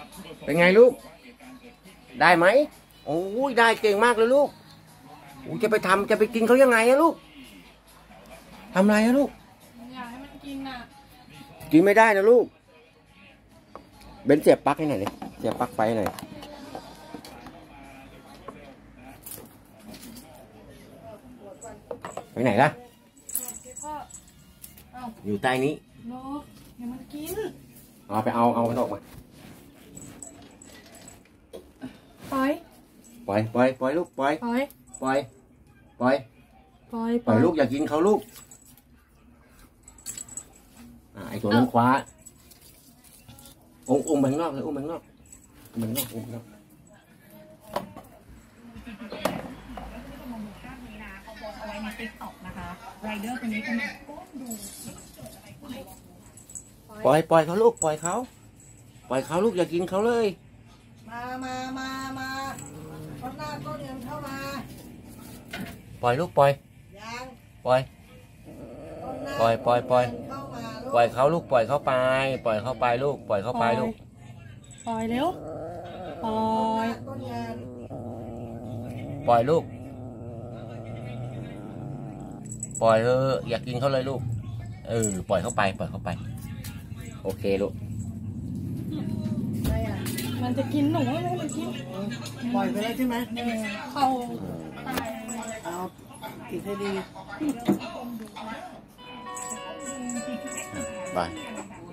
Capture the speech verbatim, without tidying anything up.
เป็นไงลูกได้ไหมโอ้ยได้เก่งมากเลยลูกโอ้จะไปทำจะไปกินเขายังไงอะลูกทำไรอะลูกอยากให้มันกินอ่ะกินไม่ได้นะลูกเบนเสียบปลั๊กให้หน่อยเลยเสียบปลั๊กไฟหน่อยไปไหนล่ะอยู่ใต้นี้นกอย่ามันกินเอาไปเอาเอามันออกมาปล่อยปล่อยปล่อยปล่อยลูกปล่อยปล่อยปล่อยปล่อยปล่อยปล่อยลูกอย่ากินเขาลูกไอตัวนั้นคว้าองค์องค์แบงนอกเลยองค์แบงนอกแบงนอกองค์นอกเอาไว้ในติ๊กต็อกนะคะไรเดอร์คนนี้คนนี้ก้มดูปล่อยปล่อยเขาลูกปล่อยเขาปล่อยเขาลูกอย่ากินเขาเลยมามามามาคนหน้าก็เดินเข้ามาปล่อยลูกปล่อยยังปล่อยปล่อยปล่อยปล่อยปล่อยเขาลูกปล่อยเขาไปปล่อยเขาไปลูกปล่อยเขาไปลูกปล่อยเร็วปล่อยปล่อยลูกปล่อยเอออยากกินเขาเลยลูกเออปล่อยเขาไปปล่อยเขาไปโอเคลูกมันจะกินหนูไม่ให้มันกินปล่อยไปแล้วใช่ไหมเข้าเอากินให้ดีไป